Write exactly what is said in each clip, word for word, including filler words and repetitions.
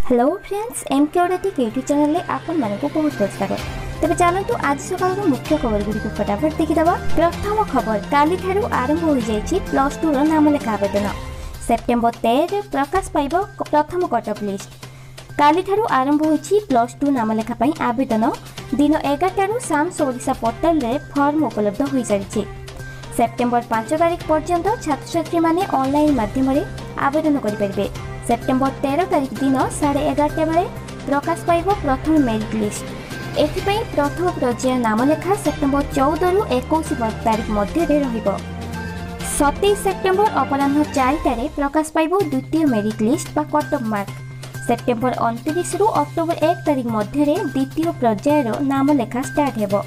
Hello friends, MK Odia tech YouTube channel में आपण मानक बहुत बहुत स्वागत। तेज चलतु आज सकाल मुख्य खबर गुड़ी को फटाफट देखीदबा। प्रथम खबर, काली ठारू आरंभ हो जाइछि प्लस टू रो नामलेखा आवेदन। सेप्टेम्बर तेरह प्रकाश पाइब प्रथम कटअफ लिस्ट। काली ठारू आरंभ होइछि प्लस टू नामलेखा पई आवेदन। दिन एगारटा रु साम्स ओडिशा पोर्टल रे फॉर्म उपलब्ध हो सारिछि। सेप्टेम्बर पाँच तारिख पर्यंत छात्र छात्री माने ऑनलाइन माध्यम रे आवेदन करि परिबे। सेप्टेम्बर तेरह तारिख दिन साढ़े एगारटा बेले प्रकाश पाइब प्रथम मेरिट लिस्ट। एथिपाई प्रथम पर्याय नामलेखा सेप्टेम्बर चौदह रु इक्कीस तारिख मध्य रहिबो। सत्ताईस सेप्टेम्बर अपराह्न चारिटार प्रकाश पाइब द्वितीय मेरिट लिस्ट बा कटअफ मार्क। सेप्टेम्बर उनतीस रु अक्टोबर एक तारिख मध्य द्वितीय पर्यायर नामलेखा स्टार्ट हेबो।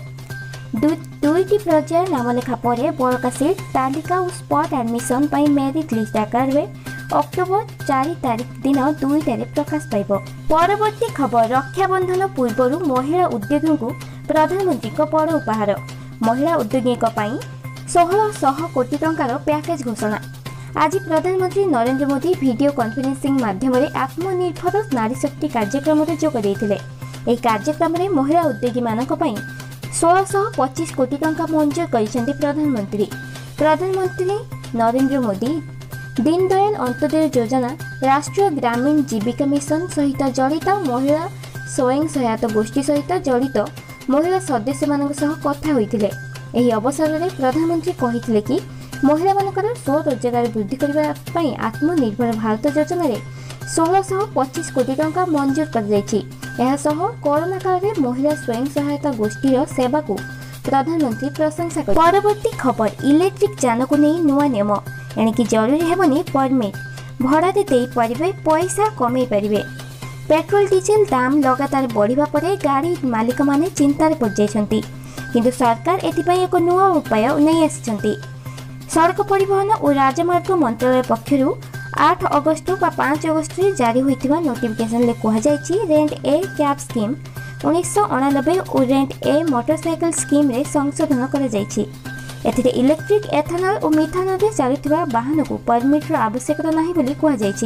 दुईटी पर्याय नामलेखा परे बड़का सीट तालिका और स्पॉट एडमिशन पाई मेरिट लिस्ट आकार में अक्टोबर चार तारिख दिन दुईटारे प्रकाश पाइब। परवर्ती खबर, रक्षाबंधन पूर्व महिला उद्योगी को प्रधानमंत्री बड़ उपहार। महिला उद्योगी सोलह सौ कोटी टंकार पैकेज घोषणा। आज प्रधानमंत्री नरेंद्र मोदी वीडियो कॉन्फ्रेंसिंग माध्यम आत्मनिर्भर नारी शक्ति कार्यक्रम में जोग देते। यह कार्यक्रम में महिला उद्योगी मानक सोलह सौ पच्चीस कोटी टंका मंजूर कर प्रधानमंत्री। प्रधानमंत्री नरेंद्र मोदी दीनदयाल अंत्योदय योजना, राष्ट्रीय ग्रामीण जीविका मिशन सहित जड़ित महिला स्वयं सहायता गोष्ठी सहित जड़ित महिला सदस्य मानक सह कथा होइथिले। एही अवसर में प्रधानमंत्री कहिथिले कि महिला मानकर स्वरोजगार वृद्धि करबा पई आत्मनिर्भर भारत योजना रे सोलह सौ पच्चीस कोटी टंका मंजूर कर दैछि। एहा सह कोरोना काल रे महिला स्वयं सहायता गोष्ठी रो सेवा को प्रधानमंत्री प्रशंसा कर। परवर्ती खबर, इलेक्ट्रिक जान को नहीं नुआ नियम। एणिकी जरूरी हेबनी परमिट, भड़ा दे पारे पैसा कमे पारे। पेट्रोल डीजेल दाम लगातार बढ़िबा परे गाड़ी मालिक माने चिंतार पड़ जाइछन्ति, किंतु सरकार एथिपाई एक नुआ उपाय नै आसिछन्ति। सड़क परिवहन और राजमार्ग मंत्रालय पक्षरु आठ अगस्त बा पाँच अगस्त रे जारी होइथिबा नोटिफिकेशन ले कहा जाइछि रेंट ए कैब स्कीम उन्नीस सौ अणानबे और रेंट ए मोटरसाइकिल स्कीम रे संशोधन करा जाइछि। एथिरे इलेक्ट्रिक, एथेनॉल और मिथेनॉल रे चलुथिबा वाहन को परमिट रो आवश्यकता नाही बोली कहा जाइछि।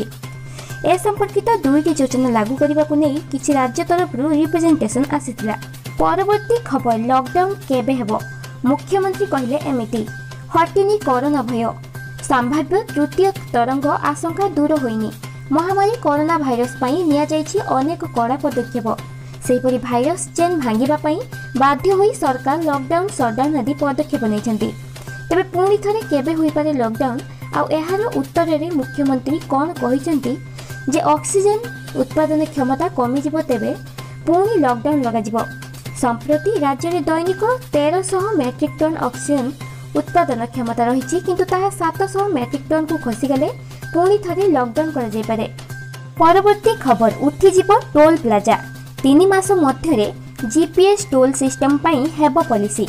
ए संपर्कित दुईटी योजना लागू करबा को नै किछि राज्य तरफ रो रिप्रेजेंटेशन आसिथिला। परवर्ती खबर, लॉकडाउन केबे हेबो? मुख्यमंत्री कहिले एमिति हटिनी कोरोना भय। संभाव्य तृतीय तरंग आशंका दूर होइनी। महामारी कोरोना भाइरस पई निया जाइछि अनेक कड़ा पदक्षेप। सेहिपरि भाइरस चेन भांगिबा पई बाध्य होई सरकार लॉकडाउन शटडाउन आदि पदक्षेप नैछन्ति। तेबे पुणी थरे केबे होई पारे लॉकडाउन आ एहार उत्तर रे मुख्यमंत्री कोन कहिसंती जे ऑक्सीजन उत्पादन क्षमता कमी जिवो तेबे पुणी लॉकडाउन लगा जिवो। संप्रति राज्य रे दैनिक तेरह सौ मेट्रिक टन ऑक्सीजन उत्पादन क्षमता रहिछि, किंतु ताहा सात सौ मेट्रिक टन को खसी गले पुणी थरे लॉकडाउन करा जाय पारे। परवर्ती खबर, उठी जिवो टोल प्लाजा। तीन मास मध्य जीपीएस टोल सिस्टम पाई हेबो पॉलिसी।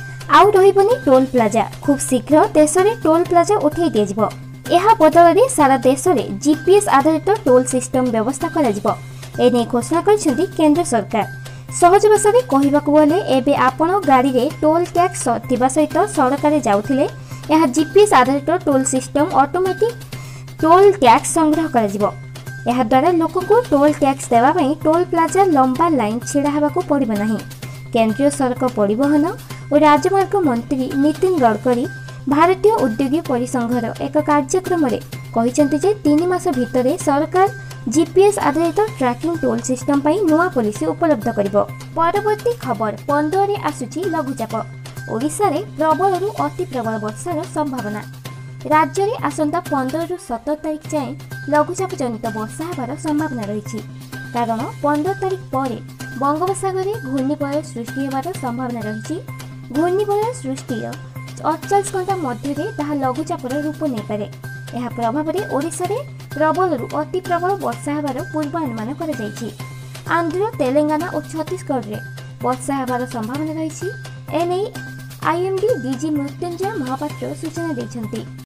आउ रहिबनी टोल प्लाजा। खूब शीघ्र देश में टोल प्लाजा उठाई दिया जिवो। एहा बदल में सारा देश में जीपीएस आधारित टोल सिस्टम व्यवस्था करा जिवो। एने घोषणा करिसेंती केंद्र सरकार। सहज भाषा में कहबाकू गले एबे आपण गाड़ी रे टोल टैक्स थिबा सहित सड़क रे जाउथिले एहा जीपीएस आधारित toll system automatic toll tax संग्रह करा जिवो। यह द्वारा लोक को टोल टैक्स देवा पई टोल प्लाजा लंबा लाइन छिड़ा हेबाकू पड़िबो नाही। केंद्रीय सड़क परिवहन और राजमार्ग मंत्री नितिन गडकरी भारतीय उद्योगी परिसंघर एक कार्यक्रम रे कहिसंती जे तीन मास भितरे सरकार जीपीएस आधारित ट्रैकिंग टोल सिस्टम पई नुआ पॉलिसी उपलब्ध करिवो। परवर्ती खबर, पंद्रह रे आसुची लघुचाप। ओडिशा रे प्रबल रु अति प्रबल वर्षार संभावना। राज्य में आसंता पंद्रह रु सत्रह तारिख जाए लघुचाप जनित वर्षा होबार संभावना रही। कारण पंद्रह तारिख पर बंगोपसागर घूर्णिबलय सृष्टि होबार संभावना रही। घूर्णिबलय सृष्टि अड़तालीस घंटा मध्य लघुचापर रूप नहीं पारे। यह प्रभाव में ओडिशा रे प्रबल रु अति प्रबल वर्षा होबार पूर्वानुमान करा जायछि। आंध्र, तेलंगाना और छत्तीसगढ़ रे वर्षा होबार संभावना रही। एने आईएमडी डीजी मृत्युंजय महापात्र सूचना दैछन्ति।